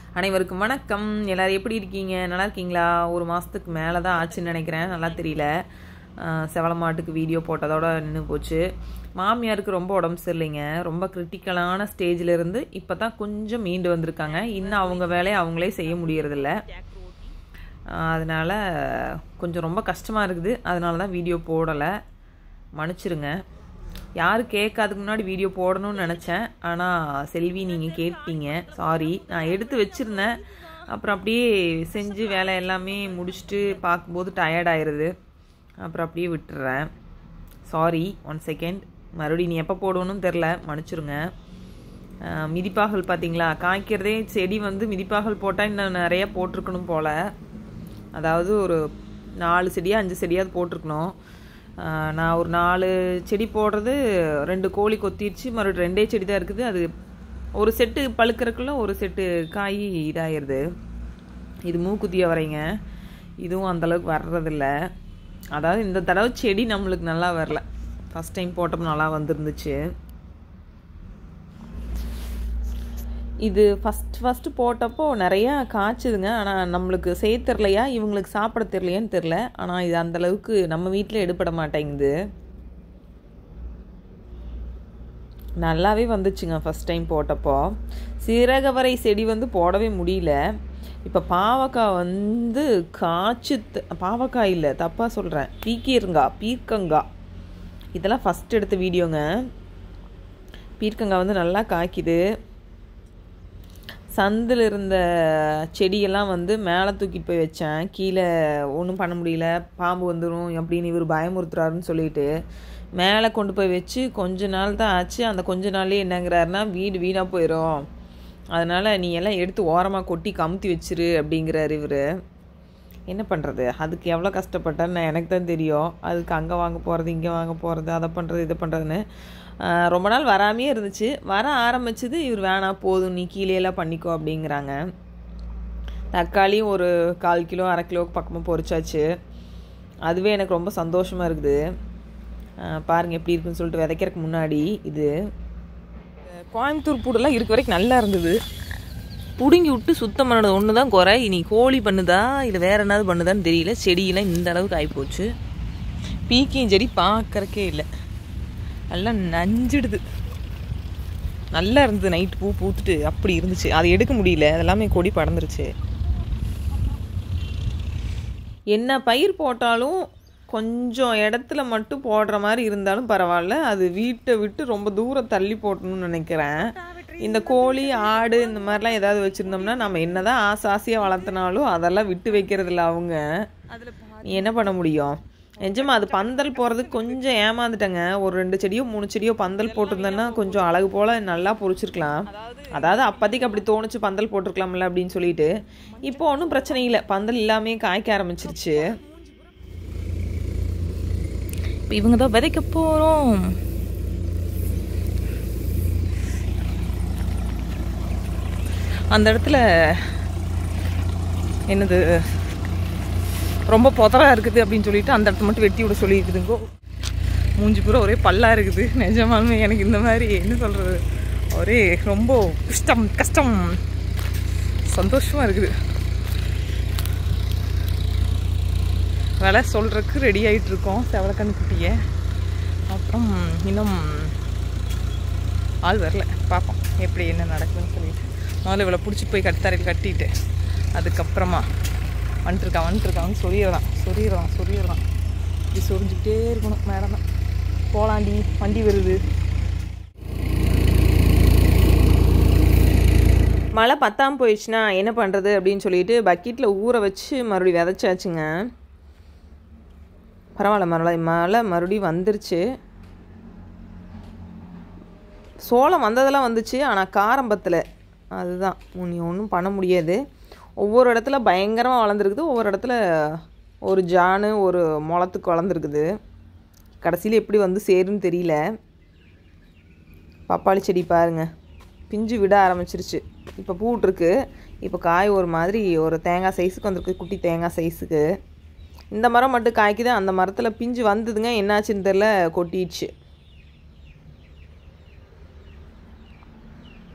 அனைவருக்கும் வணக்கம். எல்லாரும் எப்படி இருக்கீங்க? நல்லா இருக்கீங்களா? ஒரு மாதத்துக்கு மேலே தான் ஆச்சுன்னு நினைக்கிறேன், நல்லா தெரியல. செவல மாட்டுக்கு வீடியோ போட்டதோட நின்று போச்சு. மாமியாருக்கு ரொம்ப உடம்பு சரியில்லைங்க, ரொம்ப கிரிட்டிக்கலான ஸ்டேஜில் இருந்து இப்போ தான் கொஞ்சம் மீண்டு வந்திருக்காங்க. இன்னும் அவங்க வேலையை அவங்களே செய்ய முடியறதில்ல. அதனால் கொஞ்சம் ரொம்ப கஷ்டமாக இருக்குது. அதனால தான் வீடியோ போடலை, மன்னிச்சிருங்க. யாரும் கேட்காதுக்கு முன்னாடி வீடியோ போடணும்னு நினச்சேன், ஆனால் செல்வி நீங்கள் கேட்டீங்க, சாரி. நான் எடுத்து வச்சுருந்தேன், அப்புறம் அப்படியே செஞ்சு வேலை எல்லாமே முடிச்சுட்டு பார்க்கும்போது டயர்ட் ஆயிடுது, அப்புறம் அப்படியே விட்டுறேன். Sorry, 1 second. மறுபடியும் நீ எப்போ போடணும்னு தெரில, மன்னிச்சிருங்க. மிதிப்பாகல் பார்த்தீங்களா, காய்க்கிறதே செடி மிதிப்பாகல் போட்டால் இன்னும் நிறைய போட்டிருக்கணும் போல். அதாவது ஒரு 4 செடியா 5 செடியாவது போட்டிருக்கணும். நான் ஒரு 4 செடி போடுறது 2 கோழி கொத்திடுச்சு, மறுபடியும் 2 செடி தான் இருக்குது. அது ஒரு செட்டு பழுக்கிறதுக்குள்ள ஒரு செட்டு காய் இதாகிடுது. இது மூக்குத்திய வரைங்க, இதுவும் அந்தளவுக்கு வர்றதில்ல. அதாவது இந்த தடவை செடி நம்மளுக்கு நல்லா வரல, ஃபஸ்ட் டைம் போட்டப்போ நல்லா வந்துருந்துச்சு. இது ஃபஸ்ட்டு போட்டப்போ நிறையா காய்ச்சுதுங்க, ஆனால் நம்மளுக்கு செய்ய தெரிலையா இவங்களுக்கு சாப்பிட தெரிலையான்னு தெரில. ஆனால் இது அந்தளவுக்கு நம்ம வீட்டில் எடுபட மாட்டேங்குது. நல்லாவே வந்துச்சுங்க ஃபஸ்ட் டைம் போட்டப்போ. சீரகவரை செடி போடவே முடியல. இப்போ பாவக்காய் காய்ச்சி, பாவக்காய் இல்லை, தப்பாக சொல்கிறேன், பீர்க்கங்காய் இதெல்லாம் ஃபஸ்ட் எடுத்த வீடியோங்க. பீர்க்கங்காய் நல்லா காய்க்குது. சந்தில் இருந்த செடியெல்லாம் மேலே தூக்கிட்டு போய் வச்சேன். கீழே ஒன்றும் பண்ண முடியல, பாம்பு வந்துடும் அப்படின்னு இவர் பயமுறுத்துறாருன்னு சொல்லிட்டு மேலே கொண்டு போய் வச்சு கொஞ்ச நாள் தான் ஆச்சு. அந்த கொஞ்ச நாள்லேயே என்னங்கிறாருன்னா, வீடு வீணாக போயிடும், அதனால் நீ எல்லாம் எடுத்து ஓரமாக கொட்டி கமுத்தி வச்சிரு அப்படிங்கிறாரு இவர். என்ன பண்ணுறது, அதுக்கு எவ்வளோ கஷ்டப்பட்டான்னு எனக்கு தான் தெரியும். அதுக்கு அங்கே வாங்க போகிறது, இங்கே வாங்க போகிறது, அதை பண்ணுறது, இதை பண்ணுறதுன்னு ரொம்ப நாள் வராமையே இருந்துச்சு. வர ஆரம்பிச்சது இவர் வேணாம் போதும் நீ கீழேலாம் பண்ணிக்கோ அப்படிங்கிறாங்க. தக்காளியும் ஒரு 1/4 கிலோ 1/2 கிலோவுக்கு பக்கமாக பொரிச்சாச்சு. அதுவே எனக்கு ரொம்ப சந்தோஷமாக இருக்குது. பாருங்கள் எப்படி இருக்குன்னு சொல்லிட்டு விதைக்கிறதுக்கு முன்னாடி. இது கோயம்புத்தூர் பூடெல்லாம் இருக்க வரைக்கும் நல்லா இருந்தது. பிடுங்கி விட்டு சுத்தம் பண்ணது ஒன்று தான் குறை. இனி கோழி பண்ணுதா இல்லை வேறு என்னது பண்ணுதான்னு தெரியல. செடியெல்லாம் இந்த அளவுக்கு ஆகிப்போச்சு. பீக்கியும் செடி பார்க்கறக்கே இல்லை, நல்லா நஞ்சிடுது. நல்லா இருந்தது, நைட்டு பூ பூத்துட்டு அப்படி இருந்துச்சு. அதை எடுக்க முடியல, அதெல்லாமே கொடி படர்ந்துருச்சு. என்ன பயிர் போட்டாலும் கொஞ்சம் இடத்துல மட்டும் போடுற மாதிரி இருந்தாலும் பரவாயில்ல, அது வீட்டை விட்டு ரொம்ப தூரம் தள்ளி போட்டணும்னு நினைக்கிறேன். இந்த கோழி ஆடு இந்த மாதிரிலாம் ஏதாவது வச்சுருந்தோம்னா நம்ம என்னதான் ஆசையாக வளர்த்தினாலும் அதெல்லாம் விட்டு வைக்கிறதில்ல அவங்க. நீ என்ன பண்ண முடியும்? நிஜமா அது பந்தல் போகிறதுக்கு கொஞ்சம் ஏமாந்துட்டேங்க. ஒரு 2 செடியோ 3 செடியோ பந்தல் போட்டிருந்தேன்னா கொஞ்சம் அழகு போல் நல்லா பொறிச்சிருக்கலாம். அதாவது அப்போதைக்கு அப்படி தோணுச்சு, பந்தல் போட்டிருக்கலாம்ல அப்படின்னு சொல்லிட்டு. இப்போ ஒன்றும் பிரச்சனை இல்லை, பந்தல் இல்லாமே காய்க்க ஆரம்பிச்சிருச்சு. இப்போ இவங்க தான் விதைக்க போகிறோம். அந்த இடத்துல என்னது ரொம்ப புதராக இருக்குது அப்படின்னு சொல்லிட்டு அந்த இடத்த மட்டும் வெட்டி விட சொல்லியிருக்குதுங்கோ. மூஞ்சி பூரா ஒரே பல்லாக இருக்குது. நிஜமாலுமே எனக்கு இந்த மாதிரி என்ன சொல்கிறது, ஒரே ரொம்ப கஷ்டம் சந்தோஷமாக இருக்குது. வேலை சொல்கிறதுக்கு ரெடி ஆகிட்டு இருக்கோம் செவலக்கண்ணு குட்டியை. அப்புறம் இன்னும் ஆள் வரல, பார்ப்போம் எப்படி என்ன நடக்குதுன்னு சொல்லிட்டு. முதல்ல இவளை பிடிச்சிட்டு போய் கட்டுத்தரையில் கட்டிட்டு அதுக்கப்புறமா வந்துட்டுருக்கான்னு சொல்லிடலாம். இப்படி சொரிஞ்சுக்கிட்டே இருக்கணும். மேடம் தான் போலாண்டி, வண்டி வருது. மழை பத்தாமல் போயிடுச்சுன்னா என்ன பண்ணுறது அப்படின்னு சொல்லிட்டு பக்கெட்டில் ஊற வச்சு மறுபடியும் விதைச்சாச்சுங்க. பரவாயில்ல, மழை மறுபடியும் வந்துருச்சு. சோளம் வந்ததெல்லாம் வந்துச்சு, ஆனால் காரம்பத்தில் அதுதான் ஒன்றும் பண்ண முடியாது. ஒவ்வொரு இடத்துல பயங்கரமாக வளர்ந்துருக்குது, ஒவ்வொரு இடத்துல ஒரு ஜானு ஒரு முளத்துக்கு வளர்ந்துருக்குது. கடைசியில் எப்படி சேருன்னு தெரியல. பப்பாளி செடி பாருங்கள், பிஞ்சு விட ஆரம்பிச்சிருச்சு. இப்போ பூட்டுருக்கு, இப்போ காய் ஒரு மாதிரி ஒரு தேங்காய் சைஸுக்கு வந்திருக்கு, குட்டி தேங்காய் சைஸுக்கு. இந்த மரம் மட்டும் காய்க்குது, அந்த மரத்தில் பிஞ்சு வந்ததுங்க, என்னாச்சுன்னு தெரில, கொட்டிடுச்சு.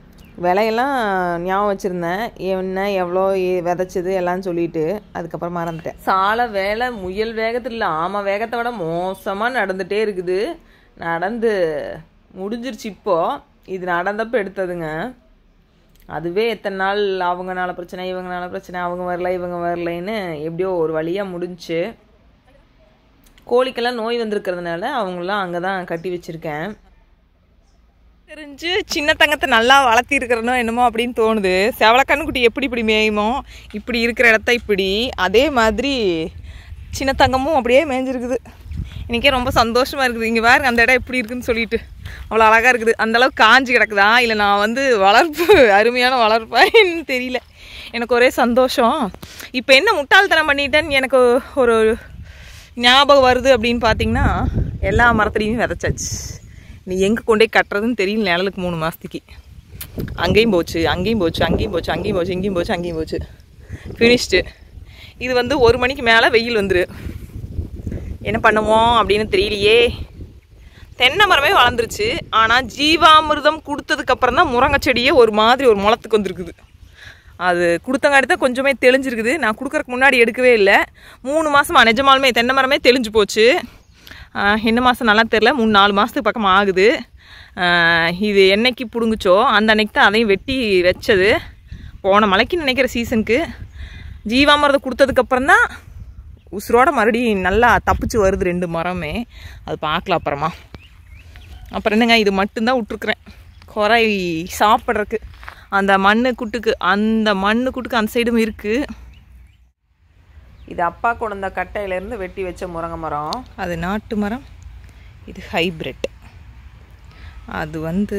விலையெல்லாம் ஞாபகம் வச்சுருந்தேன், என்ன எவ்வளோ விதைச்சது எல்லாம் சொல்லிட்டு. அதுக்கப்புறம் மறந்துட்டேன். சாலை வேலை முயல் வேகத்தில் இல்லை, ஆமாம் வேகத்தை விட மோசமாக நடந்துகிட்டே இருக்குது. நடந்து முடிஞ்சிருச்சு. இப்போது இது நடந்தப்போ எடுத்ததுங்க. அதுவே எத்தனை நாள் அவங்கனால பிரச்சனை இவங்கனால பிரச்சனை, அவங்க வரல இவங்க வரலைன்னு எப்படியோ ஒரு வழியாக முடிஞ்சு. கோழிக்கெல்லாம் நோய் வந்திருக்கிறதுனால அவங்களாம் அங்கே தான் கட்டி வச்சுருக்கேன். தெரிஞ்சு சின்ன தங்கத்தை நல்லா வளர்த்தி இருக்கிறனோ என்னமோ அப்படின்னு தோணுது. செவலக்கண்ணுக்குட்டி எப்படி இப்படி மேயுமோ இப்படி இருக்கிற இடத்த இப்படி அதே மாதிரி சின்ன தங்கமும் அப்படியே மேய்ஞ்சிருக்குது. இன்றைக்கே ரொம்ப சந்தோஷமாக இருக்குது. இங்கே பாருங்க அந்த இடம் எப்படி இருக்குதுன்னு சொல்லிட்டு அவ்வளோ அழகாக இருக்குது. அந்தளவுக்கு காஞ்சி கிடக்குதா இல்லை நான் வளர்ப்பு அருமையான வளர்ப்பேன்னு தெரியல. எனக்கு ஒரே சந்தோஷம். இப்போ என்ன முட்டாள்தனம் பண்ணிட்டேன்னு எனக்கு ஒரு ஞாபகம் வருது அப்படின்னு பார்த்தீங்கன்னா, எல்லா மரத்துலேயும் விதைச்சாச்சு. நீ எங்கே கொண்டே கட்டுறதுன்னு தெரியல. நிழலுக்கு 3 மாதத்துக்கு அங்கேயும் போச்சு அங்கேயும் போச்சு அங்கேயும் போச்சு அங்கேயும் போச்சு இங்கேயும் போச்சு அங்கேயும் போச்சு. ஃபினிஷ்டு. இது 1 மணிக்கு மேலே வெயில் வந்துரு. என்ன பண்ணுவோம் அப்படின்னு தெரியலையே. தென்னை மரமே வளர்ந்துருச்சு. ஆனால் ஜீவாமிர்தம் கொடுத்ததுக்கப்புறம் தான் முருங்கை செடியே ஒரு மாதிரி ஒரு முளத்துக்கு வந்துருக்குது. அது கொடுத்தங்காட்டி தான் கொஞ்சமே தெளிஞ்சிருக்குது. நான் கொடுக்குறக்கு முன்னாடி எடுக்கவே இல்லை. 3 மாதமாக நிஜமாலுமே தென்னை மரமே தெளிஞ்சு போச்சு. என்ன மாதம் நல்லா தெரில, 3-4 மாதத்துக்கு பக்கம் ஆகுது. இது என்னைக்கு பிடுங்குச்சோ அந்த அன்னைக்கு தான் அதையும் வெட்டி வச்சது. போன மழைக்கு நினைக்கிற சீசனுக்கு ஜீவாமிர்தம் கொடுத்ததுக்கப்புறம் தான் உசுரோட மறுபடியும் நல்லா தப்பிச்சு வருது 2 மரமே. அது பார்க்கலாம் அப்புறமா. அப்புறம் என்னங்க, இது மட்டும்தான் விட்டுருக்குறேன் குறை சாப்பிட்றதுக்கு. அந்த மண்ணு குட்டுக்கு அந்த சைடும் இருக்குது. இது அப்பா கொண்ட கட்டையிலேருந்து வெட்டி வச்ச முருங்கை மரம். அது நாட்டு மரம், இது ஹைப்ரிட். அது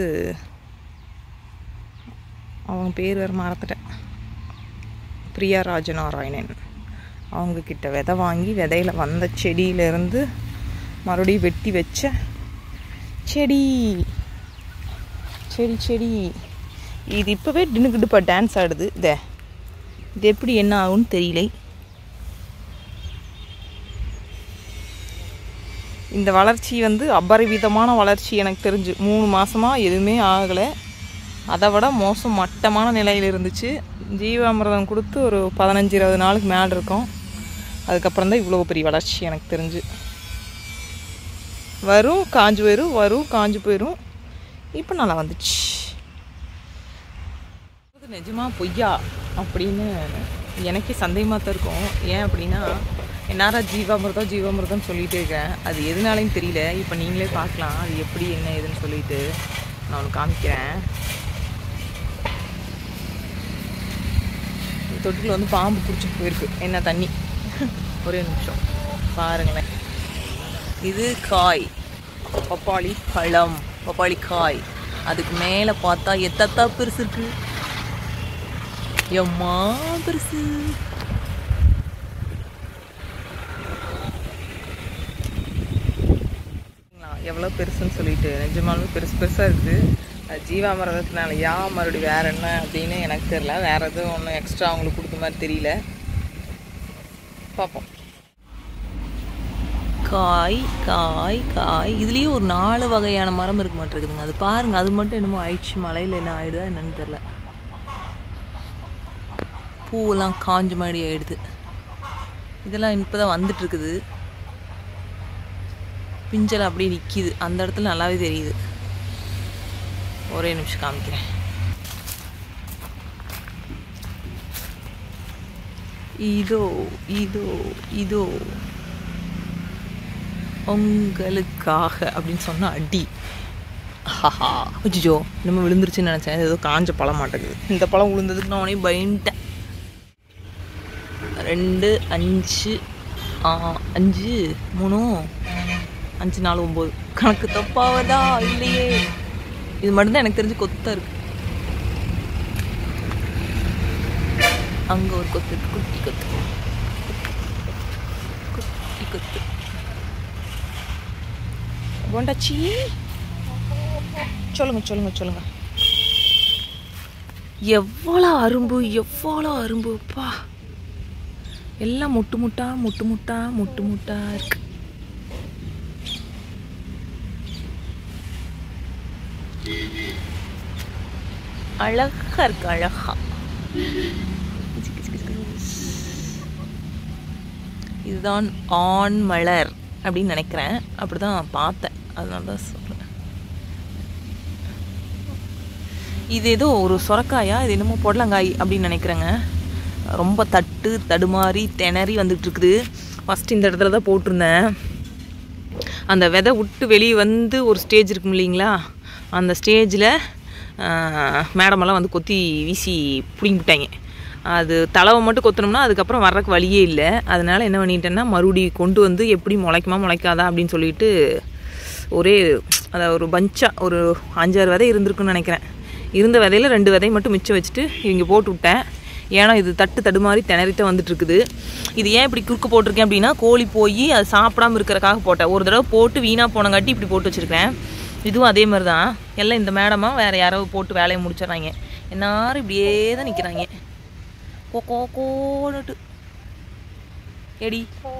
அவங்க பேர் வேறு மறந்துட்டேன், பிரியா ராஜநாராயணன். அவங்கக்கிட்ட விதை வாங்கி விதையில் வந்த செடியிலேருந்து மறுபடியும் வெட்டி வச்ச செடி. இது இப்போவே டின்னுக்கிட்டுப்பா டான்ஸ் ஆடுது. இது எப்படி என்ன ஆகும்னு தெரியல. இந்த வளர்ச்சி அபரிவிதமான வளர்ச்சி. எனக்கு தெரிஞ்சு 3 மாதமாக எதுவுமே ஆகலை. அதை விட மோசம் மட்டமான நிலையில் இருந்துச்சு. ஜீவாமிர்தம் கொடுத்து ஒரு 15-20 நாளுக்கு மேலே இருக்கும். அதுக்கப்புறம் தான் இவ்வளோ பெரிய வளர்ச்சி எனக்கு தெரிஞ்சு. வரும் காஞ்சு போயிடும், வரும் காஞ்சு போயிடும். இப்போ நல்லா வந்துச்சு. நிஜமாக பொய்யா அப்படின்னு எனக்கே சந்தேகமாக தான் இருக்கும். ஏன் அப்படின்னா, என்னாரா ஜீவாமிர்தம் சொல்லிகிட்டே இருக்கேன். அது எதுனாலையும் தெரியல. இப்போ நீங்களே பார்க்கலாம் அது எப்படி என்ன ஏதுன்னு சொல்லிட்டு நான் ஒன்று காமிக்கிறேன். தொட்டில் பாம்பு பிடிச்சிட்டு போயிருக்கு. என்ன தண்ணி. ஒரே நிமிஷம் பாருங்களேன். இது காய், பப்பாளி பழம், பப்பாளி காய். அதுக்கு மேலே பார்த்தா எத்தா பெருசு இருக்கு. எம்மா பெருசு. எவ்வளோ பெருசுன்னு சொல்லிட்டு நிஜமாலுமே பெருசாக இருக்குது. ஜீவாமிர்தத்தினாலயா மறுபடியும் வேறு என்ன அப்படின்னு எனக்கு தெரியல. வேறு எதுவும் ஒன்றும் எக்ஸ்ட்ரா அவங்களுக்கு கொடுத்த மாதிரி தெரியல. பார்ப்போம். காய் காய் காய். இதுலேயும் ஒரு 4 வகையான மரம் இருக்க மாட்டேங்குதுங்க. அது பாருங்கள். அது மட்டும் என்னமோ ஆயிடுச்சு. மழையில் என்ன ஆகிடுதா என்னன்னு தெரில. பூவெல்லாம் காஞ்ச மாதிரி ஆகிடுது. இதெல்லாம் இப்போ தான் வந்துட்டுருக்குது. பிஞ்சல் அப்படியே நிற்கிது. அந்த இடத்துல நல்லாவே தெரியுது. ஒரே நிமிஷம் காமிக்கிறேன். இதோ இதோ இதோ உங்களுக்காக அப்படின்னு சொன்னா அடி. ஹஹா அஜிஜோ நம்ம விழுந்துருச்சுன்னு நினச்சேன். ஏதோ காஞ்ச பழம் மாட்டேங்குது. இந்த பழம் விழுந்ததுக்கு நான் உடனே பயந்துட்டேன். 2 5 5 3 5 4 9 கணக்கு தப்பாவதா இல்லையே. இது மட்டும்தான் எனக்கு தெரிஞ்சு கொத்தா இருக்கு. அங்க ஒரு கொத்து இருக்கு. குட்டி கொத்து, குட்டி கொத்து. போண்டாச்சி சொல்லுங்க. எவ்வளோ அரும்புப்பா. எல்லாம் முட்டு முட்டா இருக்கு. அழகா இருக்கு, அழகா. இதுதான் ஆண் மலர் அப்படின்னு நினைக்கிறேன், அப்படிதான் பார்த்தேன், அதனால தான் சொல்கிறேன். இது ஏதோ ஒரு சொரக்காயா, இது என்னமோ பொடலங்காய் அப்படின்னு நினைக்கிறேங்க. ரொம்ப தடுமாறி திணறி வந்துட்டு இருக்குது. ஃபஸ்ட்டு இந்த இடத்துல தான் போட்டிருந்தேன். அந்த விதை விட்டு வெளியே வந்து ஒரு ஸ்டேஜ் இருக்கும் இல்லைங்களா, அந்த ஸ்டேஜில் மேடமெல்லாம் வந்து கொத்தி வீசி பிடிங்கிட்டாங்க. அது தளவை மட்டும் கொத்தணும்னா அதுக்கப்புறம் வர்றதுக்கு வழியே இல்லை. அதனால் என்ன பண்ணிட்டேன்னா மறுபடி கொண்டு வந்து எப்படி முளைக்குமா முளைக்காதா அப்படின்னு சொல்லிட்டு ஒரே அதை ஒரு பஞ்சாக ஒரு 5-6 விதை இருந்திருக்குன்னு நினைக்கிறேன். இருந்த விதையில் 2 விதை மட்டும் மிச்சம் வச்சுட்டு இங்கே போட்டு விட்டேன். ஏன்னா இது தடுமாறி திணறித்தான் வந்துட்டுருக்குது. இது ஏன் இப்படி குறுக்கு போட்டிருக்கேன் அப்படின்னா, கோழி போய் அது சாப்பிடாமல் இருக்கிறக்காக போட்டேன். ஒரு தடவை போட்டு வீணாக போனங்காட்டி இப்படி போட்டு வச்சுருக்கேன். இதுவும் அதே மாதிரி தான். எல்லாம் இந்த மேடமாக வேறு யாராவது போட்டு வேலையை முடிச்சிடறாங்க. எல்லாரும் இப்படியே தான் நிற்கிறாங்க. கோகோட்டு எடி.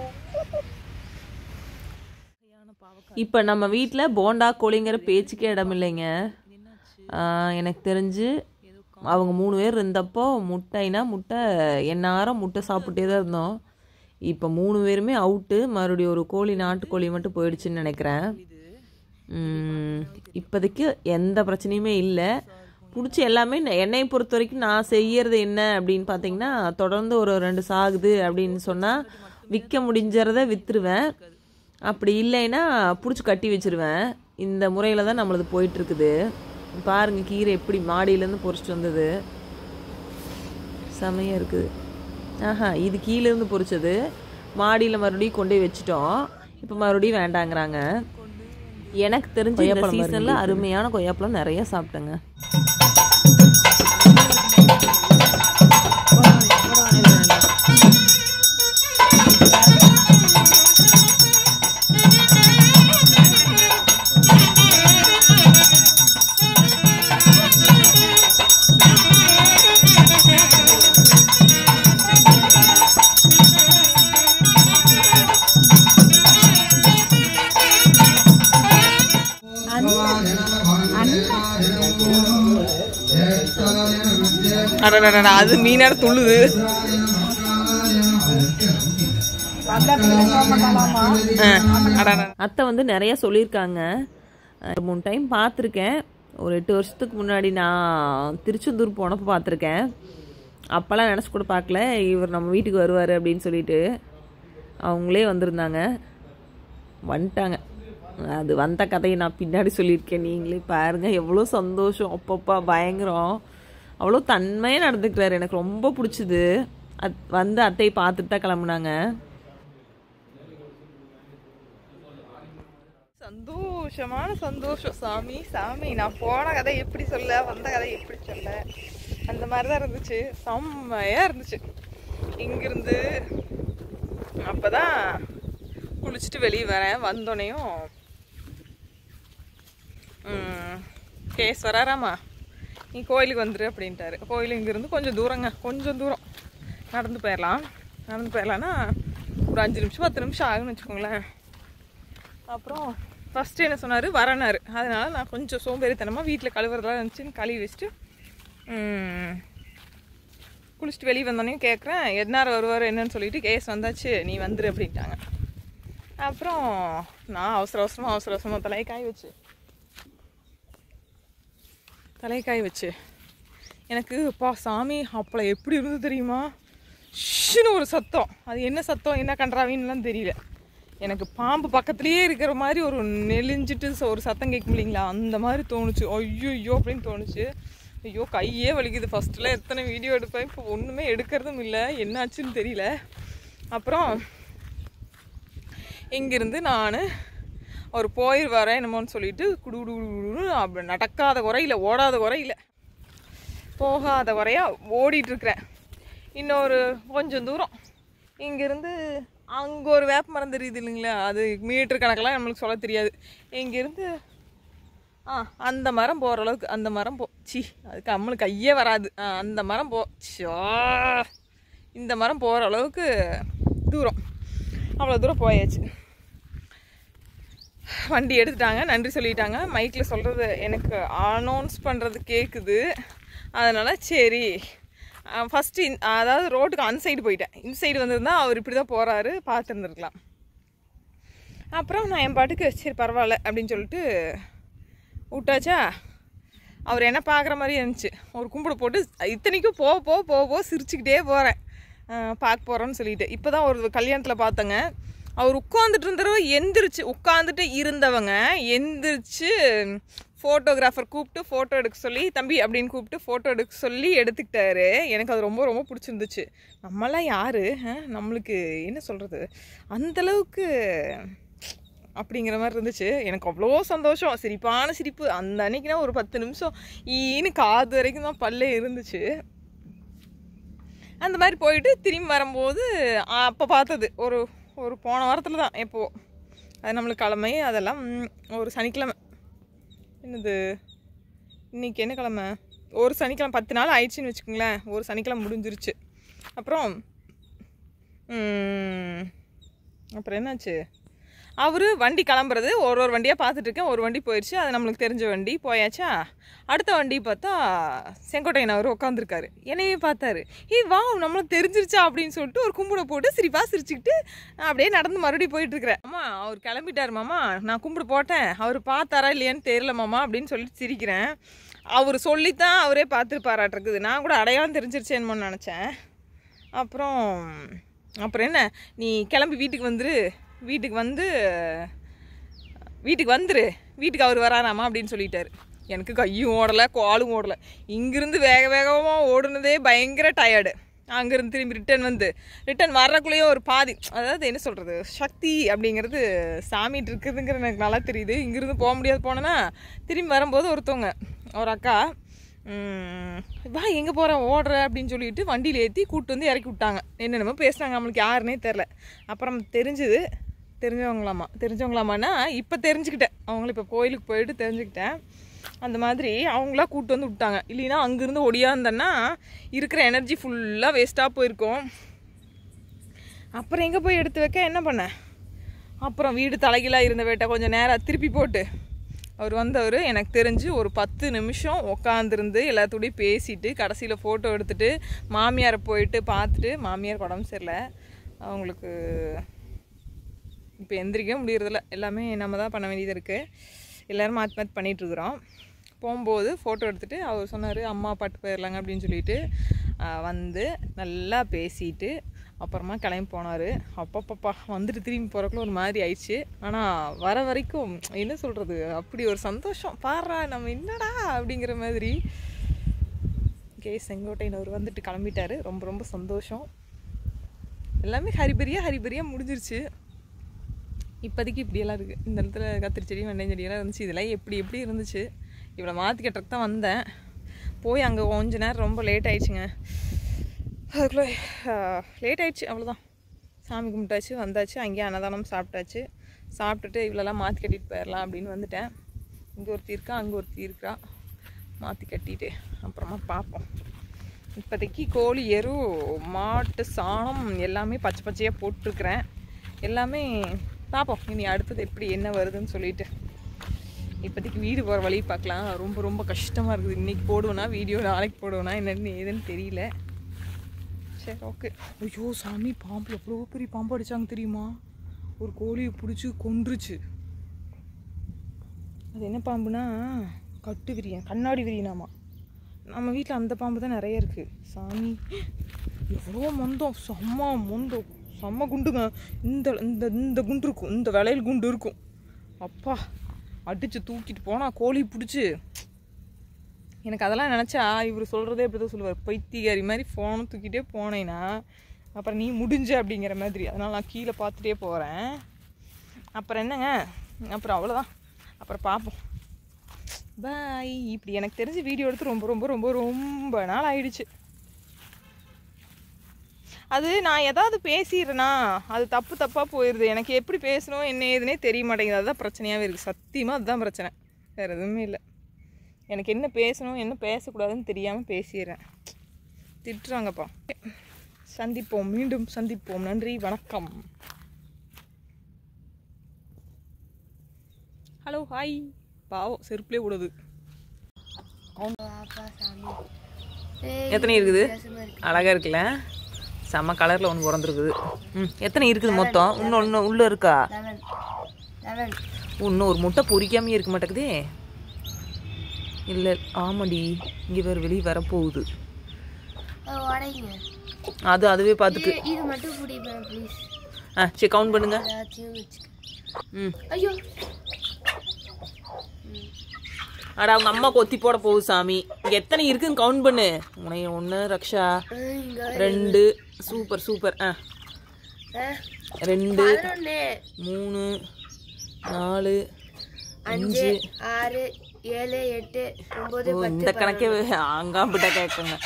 இப்போ நம்ம வீட்டில் போண்டா கோழிங்கிற பேச்சுக்கே இடம் இல்லைங்க. எனக்கு தெரிஞ்சு அவங்க 3 பேர் இருந்தப்போ முட்டைனா முட்டை எந்நேரம் முட்டை சாப்பிட்டே தான் இருந்தோம். இப்போ 3 பேருமே அவுட்டு. மறுபடியும் ஒரு கோழி, நாட்டுக்கோழி மட்டும் போயிடுச்சுன்னு நினைக்கிறேன். இப்போதைக்கு எந்த பிரச்சனையுமே இல்லை. பிடிச்சி எல்லாமே என்னையை பொறுத்த வரைக்கும் நான் செய்யறது என்ன அப்படின்னு பார்த்தீங்கன்னா, தொடர்ந்து ஒரு 2 சாகுது அப்படின்னு சொன்னால் விற்க முடிஞ்சறத விற்றுருவேன். அப்படி இல்லைன்னா பிடிச்சி கட்டி வச்சுருவேன். இந்த முறையில் தான் நம்மளது போயிட்டுருக்குது. பாருங்க, கீரை எப்படி மாடியிலேருந்து பொறிச்சிட்டு வந்தது, செமையாக இருக்குது. இது கீழேருந்து பொறிச்சது, மாடியில் மறுபடியும் கொண்டு போய் வச்சுட்டோம். இப்போ மறுபடியும் வேண்டாங்கிறாங்க. எனக்கு தெரிஞ்ச இந்த சீசனில் அருமையான கொய்யாப்பழம் நிறைய சாப்பிட்டேங்க. அது மீனாட துள்ளுது. அத்தை வந்து நிறைய சொல்லியிருக்காங்க. 3 டைம் பார்த்துருக்கேன். ஒரு 8 வருஷத்துக்கு முன்னாடி நான் திருச்செந்தூர் போனப்போ பார்த்துருக்கேன். அப்போல்லாம் நினச்சி கூட பார்க்கல இவர் நம்ம வீட்டுக்கு வருவார் அப்படின்னு சொல்லிட்டு. அவங்களே வந்திருந்தாங்க, வந்துட்டாங்க. அது வந்த கதையை நான் பின்னாடி சொல்லியிருக்கேன், நீங்களே பாருங்கள். எவ்வளோ சந்தோஷம், அப்பப்பா பயங்கரம். அவ்வளோ தன்மையாக நடந்துக்கிறாரு. எனக்கு ரொம்ப பிடிச்சிது. வந்து அத்தையை பார்த்துட்டு தான் கிளம்புனாங்க. சந்தோஷமான சந்தோஷம். சாமி நான் போன கதை எப்படி சொல்ல, வந்த கதை எப்படி சொல்ல, அந்த மாதிரி தான் இருந்துச்சு. செம்மையாக இருந்துச்சு. இங்கிருந்து அப்போ தான் குளிச்சுட்டு வெளியே வரேன். வந்தோடனையும் கேஸ் வராராமா, நீ கோயிலுக்கு வந்துரு அப்படின்ட்டாரு. கோயில் இங்கேருந்து கொஞ்சம் தூரம் நடந்து போயிடலான்னா ஒரு 5 நிமிஷம் 10 நிமிஷம் ஆகுன்னு வச்சுக்கோங்களேன். அப்புறம் ஃபஸ்ட்டு என்ன சொன்னார், வரனார். அதனால் நான் கொஞ்சம் சோம்பேறித்தனமாக வீட்டில் கழுவுறதெல்லாம் இருந்துச்சுன்னு கழுவி வச்சுட்டு குளிச்சுட்டு வெளியே வந்தோடனே கேட்குறேன், எந்நேரம் வருவார் என்னன்னு சொல்லிட்டு, கேஸ் வந்தாச்சு நீ வந்துரு அப்படின்ட்டாங்க. அப்புறம் நான் அவசர அவசரமாக தலையை காய வச்சு எனக்கு சாமி அப்பளம் எப்படி இருந்தது தெரியுமா, ஷின்னு ஒரு சத்தம். அது என்ன சத்தம், என்ன கன்றாவின்னுலாம் தெரியல. எனக்கு பாம்பு பக்கத்துலேயே இருக்கிற மாதிரி ஒரு நெளிஞ்சிட்டு ஒரு சத்தம் கேட்கும் இல்லைங்களா, அந்த மாதிரி தோணுச்சு. ஐயோ அப்படின்னு தோணுச்சு. ஐயோ கையே வலிக்குது. ஃபஸ்ட்டில் எத்தனை வீடியோ எடுப்பேன், இப்போ ஒன்றுமே எடுக்கிறதும் இல்லை, என்னாச்சுன்னு தெரியல. அப்புறம் இங்கிருந்து நான் அவர் போயிடுவாரேன் என்னமோன்னு சொல்லிட்டு குடுகுடுன்னு அப்படி நடக்காத குறையில், ஓடாத குறையில், போகாத குறையாக ஓடிட்டுருக்குறேன். இன்னொரு கொஞ்சம் தூரம் இங்கேருந்து அங்கே ஒரு வேப்ப மரம் தெரியுது இல்லைங்களா, அது மீட்டர் கணக்கெல்லாம் நம்மளுக்கு சொல்ல தெரியாது. இங்கேருந்து அந்த மரம் போகிற அளவுக்கு, அந்த மரம் அதுக்கு நம்மளுக்கு கையே வராது. அந்த மரம் இந்த மரம் போகிற அளவுக்கு தூரம், அவ்வளோ தூரம் போயாச்சு. வண்டி எடுத்துட்டாங்க, நன்றி சொல்லிட்டாங்க. மைக்கில் சொல்கிறது எனக்கு அனௌன்ஸ் பண்ணுறது கேட்குது. அதனால் சரி ஃபஸ்ட்டு அதாவது ரோட்டுக்கு அந்த சைடு போயிட்டேன். இந்த சைடு வந்திருந்தால் அவர் இப்படி தான் போகிறாரு, பார்த்துருந்துருக்கலாம். அப்புறம் நான் என் பாட்டுக்கு சரி பரவாயில்ல அப்படின்னு சொல்லிட்டு விட்டாச்சா. அவர் என்ன பார்க்குற மாதிரி இருந்துச்சு. ஒரு கும்பிடு போட்டு இத்தனைக்கும் போக சிரிச்சுக்கிட்டே போகிறேன் பார்க்க போகிறோன்னு சொல்லிட்டு. இப்போ தான் ஒரு கல்யாணத்தில் பார்த்தேங்க. அவர் உட்காந்துட்டு இருந்தவங்க உட்காந்துட்டு இருந்தவங்க எந்திரிச்சு ஃபோட்டோகிராஃபர் கூப்பிட்டு ஃபோட்டோ எடுக்க சொல்லி தம்பி அப்படின்னு கூப்பிட்டு ஃபோட்டோ எடுக்க சொல்லி எடுத்துக்கிட்டாரு. எனக்கு அது ரொம்ப ரொம்ப பிடிச்சிருந்துச்சு. நம்மளாம் யார், நம்மளுக்கு என்ன சொல்கிறது, அந்தளவுக்கு அப்படிங்கிற மாதிரி இருந்துச்சு. எனக்கு அவ்வளோ சந்தோஷம், சிரிப்பான சிரிப்பு. அந்த அன்னைக்குனா ஒரு 10 நிமிஷம் ஈன்னு காது வரைக்கும் தான் பல்லே இருந்துச்சு. அந்த மாதிரி போயிட்டு திரும்பி வரும்போது அப்போ பார்த்தது ஒரு போன வாரத்தில் தான். எப்போது அது நம்மளுக்கு கிழமை, அதெல்லாம் ஒரு சனிக்கிழமை. என்னது இன்றைக்கி என்ன கிழமை? ஒரு சனிக்கிழமை 10 நாள் ஆயிடுச்சுன்னு வச்சுக்கோங்களேன். ஒரு சனிக்கிழமை முடிஞ்சிருச்சு. அப்புறம் என்னாச்சு, அவர் வண்டி கிளம்புறது ஒரு வண்டியாக பார்த்துட்ருக்கேன். ஒரு வண்டி போயிடுச்சு, அது நம்மளுக்கு தெரிஞ்ச வண்டி போயாச்சா. அடுத்த வண்டி பார்த்தா செங்கோட்டையன் அவர் உட்காந்துருக்காரு. என்னையே பார்த்தாரு. வா நம்மளுக்கு தெரிஞ்சிருச்சா அப்படின்னு சொல்லிட்டு ஒரு கும்பிட போட்டு சிரிச்சுக்கிட்டு அப்படியே நடந்து மறுபடியும் போயிட்டுருக்கிறேன். மாமா அவர் கிளம்பிட்டார் மாமா, நான் கும்பிடு போட்டேன், அவர் பார்த்தாரா இல்லையான்னு தெரியல மாமா அப்படின்னு சொல்லிட்டு சிரிக்கிறேன். அவர் சொல்லித்தான் அவரே பார்த்துருப்பாராட்டிருக்குது. நான் கூட அடையாளம் தெரிஞ்சிருச்சேன்னு நினச்சேன். அப்புறம் என்ன, நீ கிளம்பி வீட்டுக்கு வந்துரு, வீட்டுக்கு வந்துரு, வீட்டுக்கு அவர் வராராமா அப்படின்னு சொல்லிட்டாரு. எனக்கு கையும் ஓடலை, காலும் ஓடலை. இங்கிருந்து வேகமாக ஓடுனதே பயங்கர டயர்டு. அங்கேருந்து திரும்பி ரிட்டன் வர்றக்குள்ளேயும் ஒரு பாதி, அதாவது என்ன சொல்கிறது, சக்தி அப்படிங்கிறது சாமிட்டு இருக்குதுங்கிற எனக்கு நல்லா தெரியுது. இங்கேருந்து போக முடியாது. போனேன்னா திரும்பி வரும்போது ஒரு அக்கா வா எங்கே போகிறேன் ஓடுற அப்படின்னு சொல்லிட்டு வண்டியில் ஏற்றி கூப்பிட்டு வந்து இறக்கி விட்டாங்க. என்னென்னமோ பேசுனாங்க, நம்மளுக்கு யாருன்னே தெரில. அப்புறம் தெரிஞ்சவங்களாமான்னா இப்போ தெரிஞ்சுக்கிட்டேன். அவங்கள இப்போ கோயிலுக்கு போயிட்டு தெரிஞ்சுக்கிட்டேன். அந்த மாதிரி அவங்களா கூப்பிட்டு வந்து விட்டாங்க. இல்லைன்னா அங்கேருந்து ஒடியாந்தன்னா இருக்கிற எனர்ஜி ஃபுல்லாக வேஸ்ட்டாக போயிருக்கோம். அப்புறம் எங்கே போய் எடுத்து வைக்க என்ன பண்ணேன், அப்புறம் வீடு தலைகீழாக இருந்த வேட்டை கொஞ்சம் நேரம் திருப்பி போட்டு அவர் வந்தவர் எனக்கு தெரிஞ்சு ஒரு 10 நிமிஷம் உட்காந்துருந்து எல்லாத்தோடையும் பேசிட்டு கடைசியில் ஃபோட்டோ எடுத்துகிட்டு மாமியாரை போயிட்டு பார்த்துட்டு, மாமியார் உடம்பு சரியில்லை, அவங்களுக்கு இப்போ எந்திரிக்க முடியறதில்ல, எல்லாமே நம்ம தான் பண்ண வேண்டியது இருக்குது. எல்லோரும் மாற்றி பண்ணிகிட்ருக்குறோம். போகும்போது ஃபோட்டோ எடுத்துகிட்டு அவர் சொன்னார் அம்மா பாட்டு போயிடலாங்க அப்படின்னு சொல்லிட்டு வந்து நல்லா பேசிட்டு அப்புறமா கிளம்பி போனார். அப்பப்பப்பா வந்துட்டு திரும்பி போகிறக்குள்ள ஒரு மாதிரி ஆயிடுச்சு. ஆனால் வர வரைக்கும் என்ன சொல்கிறது, அப்படி ஒரு சந்தோஷம். பாடுறா நம்ம என்னடா அப்படிங்கிற மாதிரி. செங்கோட்டையன் அவர் வந்துட்டு கிளம்பிட்டார். ரொம்ப ரொம்ப சந்தோஷம். எல்லாமே ஹரிபரியாக முடிஞ்சிருச்சு. இப்போதைக்கு இப்படியெல்லாம் இருக்குது. இந்த இடத்துல கத்திரி செடி வெண்டை செடியெல்லாம் இருந்துச்சு. இதெல்லாம் எப்படி இருந்துச்சு. இவ்வளோ மாற்றி கட்டுறதுக்கு தான் வந்தேன். போய் அங்கே கொஞ்ச நேரம் ரொம்ப லேட் ஆகிடுச்சுங்க. அதுக்குள்ளே லேட் ஆகிடுச்சு, அவ்வளோதான். சாமி கும்பிட்டாச்சு, வந்தாச்சு. அங்கேயே அன்னதானம் சாப்பிட்டுட்டு இவ்வளோலாம் மாற்றி கட்டிட்டு போயிடலாம் அப்படின்னு வந்துட்டேன். இங்கே ஒருத்தி இருக்கா, அங்கே ஒருத்தி இருக்கா. மாற்றி கட்டிட்டு அப்புறமா பார்ப்போம். இப்போதைக்கு கோழி எரு, மாட்டு சாணம் எல்லாமே பச்சையாக போட்டிருக்கிறேன். எல்லாமே பார்ப்போம் இனி அடுத்தது எப்படி என்ன வருதுன்னு சொல்லிட்டு. இப்போதைக்கு வீடு போகிற வழி பார்க்கலாம். ரொம்ப ரொம்ப கஷ்டமாக இருக்குது. இன்றைக்கி போடுவேனா வீடியோ, நாளைக்கு போடுவேனா ஏதுன்னு தெரியல. சரி ஓகே. ஐயோ சாமி, பாம்பு எவ்வளோ பெரிய பாம்பு அடித்தாங்க தெரியுமா? ஒரு கோழியை பிடிச்சி கொன்றுச்சு. அது என்ன பாம்புனா கட்டு விரியன், கண்ணாடி விரியனாமா. நம்ம வீட்டில் அந்த பாம்பு தான் நிறைய இருக்குது. சாமி எவ்வளோ மொந்தம், செம்ம குண்டுங்க. இந்த குண்டு இருக்கும், இந்த விலையில் குண்டு இருக்கும். அப்பா அடித்து தூக்கிட்டு போனால் கோழி பிடிச்சி. எனக்கு அதெல்லாம் நினச்சா இவர் சொல்கிறதே எப்படி தான் சொல்லுவார், பைத்தியகாரி மாதிரி ஃபோனை தூக்கிட்டே போனேன்னா அப்புறம் நீ முடிஞ்ச அப்படிங்கிற மாதிரி. அதனால் நான் கீழே பார்த்துட்டே போகிறேன். அப்புறம் என்னங்க, அப்புறம் அவ்வளோதான். அப்புறம் பார்ப்போம். பாய். இப்படி எனக்கு தெரிஞ்ச வீடியோ எடுத்து ரொம்ப ரொம்ப ரொம்ப ரொம்ப நாள் ஆயிடுச்சு. அது நான் ஏதாவது பேசிடுறேன்னா அது தப்பாக போயிடுது. எனக்கு எப்படி பேசணும் என்ன ஏதுன்னே தெரிய மாட்டேங்குது. அதுதான் பிரச்சனையாகவே இருக்குது. சத்தியமாக அதுதான் பிரச்சனை, வேறு எதுவுமே இல்லை. எனக்கு என்ன பேசணும் என்ன பேசக்கூடாதுன்னு தெரியாமல் பேசிடுறேன். திட்டுறாங்கப்பா. சந்திப்போம், மீண்டும் சந்திப்போம். நன்றி, வணக்கம். Hello, hi. பாவம் செருப்புலேயே விடுது. எத்தனை இருக்குது? அழகாக இருக்குல்ல, செம்ம கலரில் ஒன்று பிறந்திருக்குது. எத்தனை இருக்குது மொத்தம்? இன்னும் உள்ளே இருக்கா? இன்னும் ஒரு முட்டை பொரிக்காமே இருக்க மாட்டேங்குதே. இல்லை, ஆமாடி, இங்கே வேறு வெளியே வரப்போகுது. அதுவே பார்த்துக்கு. சரி, கவுண்ட் பண்ணுங்க. அட, அவங்க அம்மா கொத்தி போட போகுது சாமி. இங்கே எத்தனை இருக்குன்னு கவுண்ட் பண்ணு. உனைய 1 ரக்ஷா 2 சூப்பர் சூப்பர் 2 3 4 5 6 7 8 9 இந்த கணக்கே அங்காம்பிட்டா கேட்குங்க.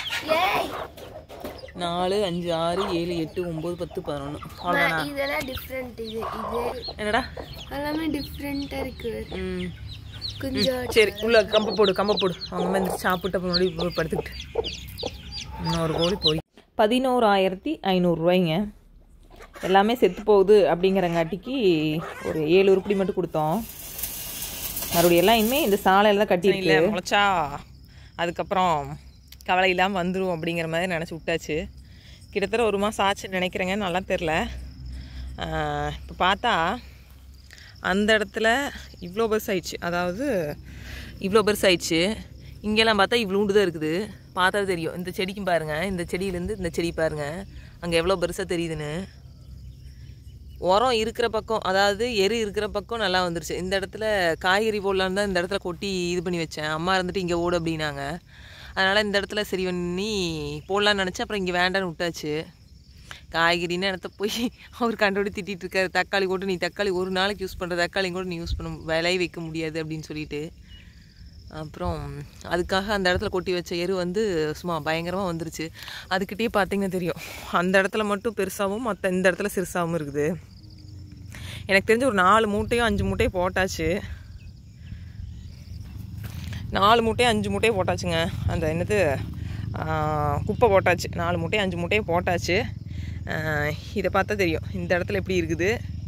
4 5 6 7 8 9 10 11 அவ்வளோதானா? இதெல்லாம் டிஃப்ரெண்ட். இது என்னடா எல்லாமே டிஃப்ரெண்ட்டாக இருக்கு. கொஞ்சம் சரி, உள்ள கம்ப போடு. அவங்க வந்து சாப்பிட்டு அப்புறம் மறுபடியும் படுத்துக்கிட்டு. இன்னொரு கோழி போய் 11,500 ரூபாய்ங்க. எல்லாமே செத்து போகுது அப்படிங்கிறங்காட்டிக்கு ஒரு 7 உருப்படி மட்டும் கொடுத்தோம். மறுபடியும் எல்லாம் இனிமேல் இந்த சாலையில் தான் கட்டியில முளைச்சா அதுக்கப்புறம் கவலை இல்லாமல் வந்துடும் அப்படிங்கிற மாதிரி நினச்சி விட்டாச்சு. கிட்டத்தட்ட 1 மாதம் ஆச்சுன்னு நினைக்கிறேங்க, நல்லா தெரில. இப்போ பார்த்தா அந்த இடத்துல இவ்வளோ பெருசாகிடுச்சு, அதாவது இவ்வளோ பெருசாகிடுச்சு. இங்கெல்லாம் பார்த்தா இவ்வளோண்டு தான் இருக்குது. பார்த்தா தெரியும். இந்த செடிக்கும் பாருங்கள், இந்த செடியிலேருந்து இந்த செடி பாருங்கள் அங்கே எவ்வளோ பெருசாக தெரியுதுன்னு. உரம் இருக்கிற பக்கம், அதாவது எரு இருக்கிற பக்கம் நல்லா வந்துருச்சு. இந்த இடத்துல காய்கறி போடலான்னு தான் இந்த இடத்துல கொட்டி இது பண்ணி வச்சேன். அம்மா இருந்துட்டு இங்கே ஓடு அப்படின்னாங்க. அதனால் இந்த இடத்துல சரி பண்ணி போடலான்னு நினச்சேன். அப்புறம் இங்கே வேண்டான்னு விட்டாச்சு. காய்கறின்னு இடத்த போய் அவர் கண்டோடி திட்டிகிட்டு இருக்காரு. தக்காளி கூட நீ தக்காளி ஒரு நாளைக்கு யூஸ் பண்ணுற தக்காளி கூட நீ யூஸ் பண்ண விளைய வைக்க முடியாது அப்படின்னு சொல்லிட்டு, அப்புறம் அதுக்காக அந்த இடத்துல கொட்டி வச்ச எரு வந்து சும்மா பயங்கரமாக வந்துருச்சு. அதுக்கிட்டே பார்த்தீங்கன்னா தெரியும், அந்த இடத்துல மட்டும் பெருசாகவும் மற்ற இந்த இடத்துல சிறுசாகவும் இருக்குது. எனக்கு தெரிஞ்சு ஒரு 4 மூட்டையோ 5 மூட்டையோ போட்டாச்சு. 4 மூட்டையோ 5 மூட்டையோ போட்டாச்சுங்க. அந்த என்னது குப்பை போட்டாச்சு. 4 மூட்டையோ 5 மூட்டையோ போட்டாச்சு. இதை பார்த்தா தெரியும் இந்த இடத்துல எப்படி இருக்குது.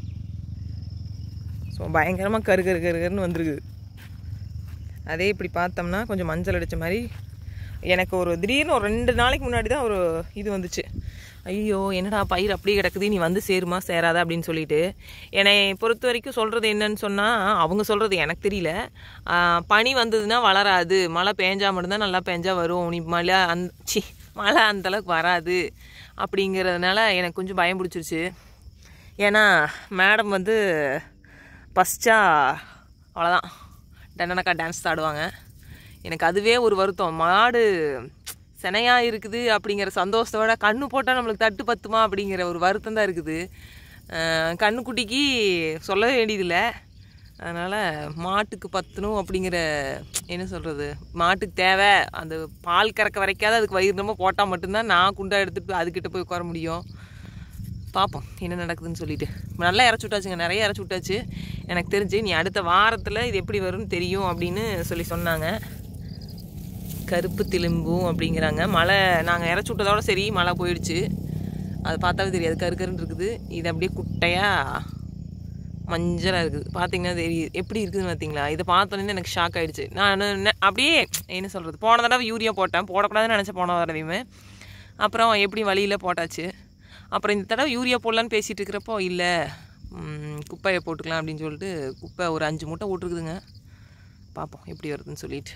ஸோ பயங்கரமாக கருன்னு வந்துருக்குது. அதே இப்படி பார்த்தோம்னா கொஞ்சம் மஞ்சள் அடித்த மாதிரி எனக்கு ஒரு திடீர்னு ஒரு 2 நாளைக்கு முன்னாடி தான் ஒரு இது வந்துச்சு. ஐயோ என்னடா பயிர் அப்படியே கிடக்குது, நீ வந்து சேருமா சேராதா அப்படின்னு சொல்லிட்டு. என்னை பொறுத்த வரைக்கும் சொல்கிறது என்னன்னு சொன்னால், அவங்க சொல்கிறது எனக்கு தெரியல. பனி வந்ததுன்னா வளராது, மழை பேஞ்சா மட்டும்தான் நல்லா பேஞ்சா வரும், நீ மழை அந்தளவுக்கு வராது அப்படிங்கிறதுனால எனக்கு கொஞ்சம் பயம் பிடிச்சிருச்சு. ஏன்னா மேடம் வந்து ஃபஸ்ட்டா அவ்வளோதான் டன்னனக்கா டான்ஸ் ஆடுவாங்க. எனக்கு அதுவே ஒரு வருத்தம். மாடு செனையாக இருக்குது அப்படிங்கிற சந்தோஷத்தோட கண்ணு போட்டால் நம்மளுக்கு தட்டு பத்துமா அப்படிங்கிற ஒரு வருத்தம் தான் இருக்குது. கண்ணுக்குட்டிக்கு சொல்ல வேண்டியதில்லை. அதனால் மாட்டுக்கு பத்தணும் அப்படிங்கிற என்ன சொல்கிறது, மாட்டுக்கு தேவை அந்த பால் கறக்க வரைக்காத அதுக்கு வயிறு ரொம்ப போட்டால் மட்டும்தான் நான் குண்டா எடுத்துகிட்டு அதுக்கிட்ட போய் உட்கார முடியும். பார்ப்போம் என்ன நடக்குதுன்னு சொல்லிட்டு. நல்லா இறச்சி விட்டாச்சுங்க, நிறைய இறச்சி விட்டாச்சு. எனக்கு தெரிஞ்சு நீ அடுத்த வாரத்தில் இது எப்படி வரும்னு தெரியும் அப்படின்னு சொன்னாங்க. கருப்பு திலும்பும் அப்படிங்கிறாங்க. மழை நாங்கள் இறச்சி விட்டதோட சரி மழை போயிடுச்சு. அது பார்த்தாவே தெரியாது, கருன்னு இருக்குது. இது அப்படியே குட்டையாக மஞ்சளாக இருக்குது. பார்த்தீங்கன்னா தெரியுது எப்படி இருக்குதுன்னு பார்த்தீங்களா. இதை பார்த்தோன்னே எனக்கு ஷாக் ஆகிடுச்சு. நான் அப்படியே என்ன சொல்கிறது, போன தடவை யூரியா போட்டேன், போடக்கூடாதுன்னு நினச்சேன் போன தடவையுமே. அப்புறம் எப்படி வழியில் போட்டாச்சு. அப்புறம் இந்த தடவை யூரியா போடலான்னு பேசிகிட்டு இருக்கிறப்போ இல்லை குப்பையை போட்டுக்கலாம் அப்படின்னு சொல்லிட்டு குப்பை ஒரு 5 மூட்டை போட்டுருக்குதுங்க. பார்ப்போம் எப்படி வருதுன்னு சொல்லிட்டு.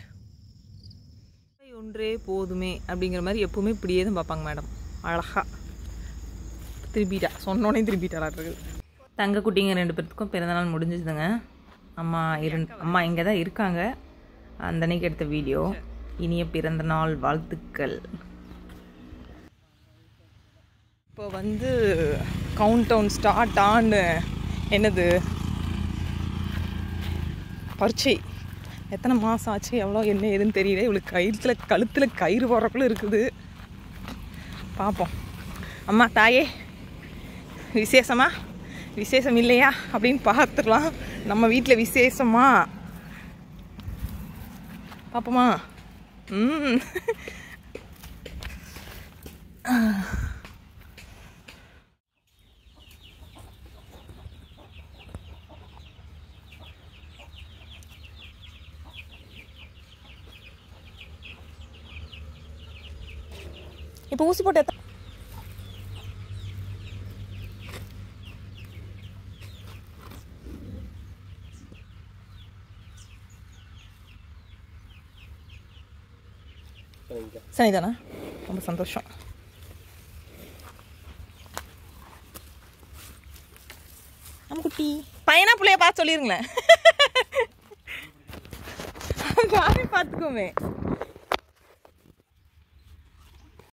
ஒன்றே போதுமே அப்படிங்கிற மாதிரி எப்போவுமே இப்படியே தான் பார்ப்பாங்க மேடம். அழகா திருப்பிட்டா, சொன்னோன்னே திருப்பிட்டாளாட்டுருக்கு. தங்க குட்டிங்க 2 பேர்த்துக்கும் பிறந்தநாள் முடிஞ்சிச்சுதுங்க. அம்மா இங்கே தான் இருக்காங்க. அந்த அன்னைக்கு எடுத்த வீடியோ. இனிய பிறந்தநாள் வாழ்த்துக்கள். இப்போ வந்து கவுண்ட் டவுன் ஸ்டார்ட் ஆன்னு என்னது பரீட்சை எத்தனை மாதம் ஆச்சு, எவ்வளோ என்ன ஏதுன்னு தெரியல. இவளுக்கு கழுத்தில் கயிறு போடுறக்குள்ள இருக்குது. பார்ப்போம். அம்மா தாயே விசேஷம் இல்லையா அப்படின்னு பார்த்துக்கலாம். நம்ம வீட்டில் விசேஷமா பார்ப்போமா? இப்போ ஊசி போட்டு சரிதானா? ரொம்ப சந்தோஷம். நம்ம குட்டி பையனா பிள்ளைய பார்த்து சொல்லிருங்களேன். பார்த்துக்கோமே.